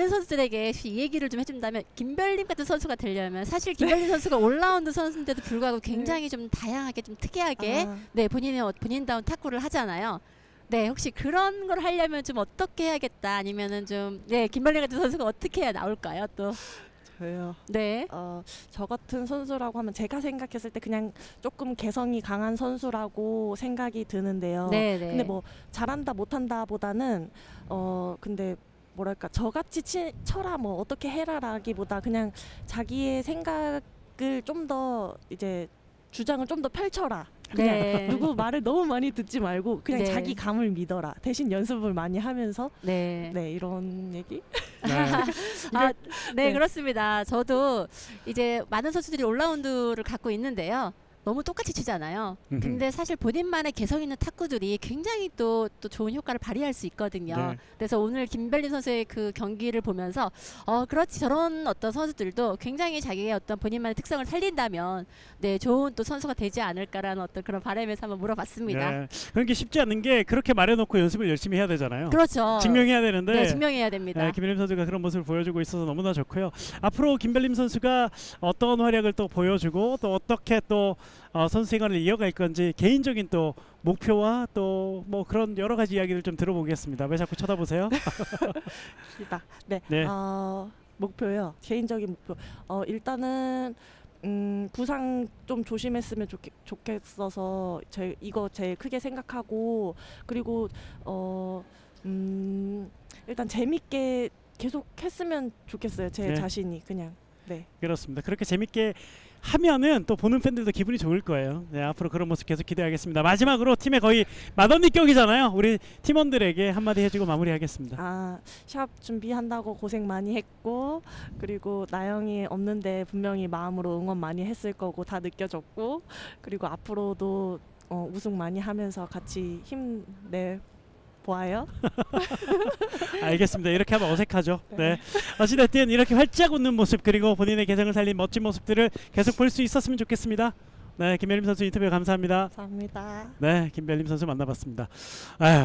많은 선수들에게 이 얘기를 좀 해준다면 김별림 같은 선수가 되려면 사실 김별림 선수가 올라운드 선수인데도 불구하고 굉장히 좀 다양하게 좀 특이하게 네 본인다운 탁구를 하잖아요. 네, 혹시 그런 걸 하려면 좀 어떻게 해야겠다 아니면은 좀 네 김별림 같은 선수가 어떻게 해야 나올까요 또? 저요. 네. 저 같은 선수라고 하면 제가 생각했을 때 그냥 조금 개성이 강한 선수라고 생각이 드는데요. 네, 네. 근데 뭐 잘한다 못한다 보다는 근데 뭐랄까 저같이 쳐라 뭐 어떻게 해라라기보다 그냥 자기의 생각을 좀 더 이제 주장을 좀 더 펼쳐라. 그냥 네. 누구 말을 너무 많이 듣지 말고 그냥 네. 자기 감을 믿어라. 대신 연습을 많이 하면서 네. 네 이런 얘기. 네, 네. 그렇습니다. 저도 이제 많은 선수들이 올라운드를 갖고 있는데요. 너무 똑같이 치잖아요. 근데 사실 본인만의 개성 있는 탁구들이 굉장히 또 좋은 효과를 발휘할 수 있거든요. 네. 그래서 오늘 김별린 선수의 그 경기를 보면서 그렇지 저런 어떤 선수들도 굉장히 자기의 어떤 본인만의 특성을 살린다면 네 좋은 또 선수가 되지 않을까라는 어떤 그런 바람에서 한번 물어봤습니다. 네. 그런 게 쉽지 않은 게 그렇게 말해놓고 연습을 열심히 해야 되잖아요. 그렇죠. 증명해야 되는데 네, 증명해야 됩니다. 네, 김별림 선수가 그런 모습을 보여주고 있어서 너무나 좋고요. 앞으로 김별림 선수가 어떤 활약을 또 보여주고 또 어떻게 또 선수 생활을 이어갈 건지 개인적인 또 목표와 또 뭐 그런 여러 가지 이야기를 좀 들어보겠습니다. 왜 자꾸 쳐다보세요? 네. 네. 목표요. 개인적인 목표. 일단은 부상 좀 조심했으면 좋겠어서 이거 제일 크게 생각하고 그리고 일단 재밌게 계속 했으면 좋겠어요. 제 네. 자신이 그냥. 네. 그렇습니다. 그렇게 재밌게 하면은 또 보는 팬들도 기분이 좋을 거예요. 네, 앞으로 그런 모습 계속 기대하겠습니다. 마지막으로 팀의 거의 맏언니 격이잖아요. 우리 팀원들에게 한마디 해주고 마무리하겠습니다. 샵 준비한다고 고생 많이 했고 그리고 나영이 없는데 분명히 마음으로 응원 많이 했을 거고 다 느껴졌고 그리고 앞으로도 우승 많이 하면서 같이 힘내 보아요. 알겠습니다. 이렇게 하면 어색하죠. 네. 어찌됐든 이렇게 활짝 웃는 모습 그리고 본인의 개성을 살린 멋진 모습들을 계속 볼 수 있었으면 좋겠습니다. 네, 김별림 선수 인터뷰 감사합니다. 감사합니다. 네, 김별림 선수 만나봤습니다. 아유,